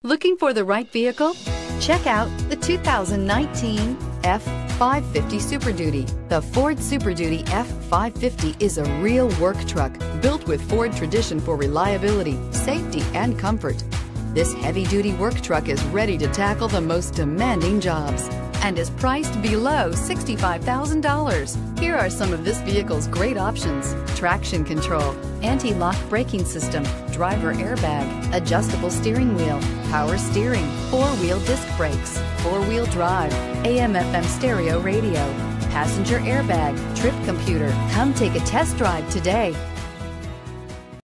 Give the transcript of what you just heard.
Looking for the right vehicle? Check out the 2019 F550 Super Duty. The Ford Super Duty F550 is a real work truck built with Ford tradition for reliability, safety, and comfort. This heavy-duty work truck is ready to tackle the most demanding jobs and is priced below $65,000. Here are some of this vehicle's great options: traction control, anti-lock braking system, driver airbag, adjustable steering wheel, power steering, four-wheel disc brakes, four-wheel drive, AM/FM stereo radio, passenger airbag, trip computer. Come take a test drive today.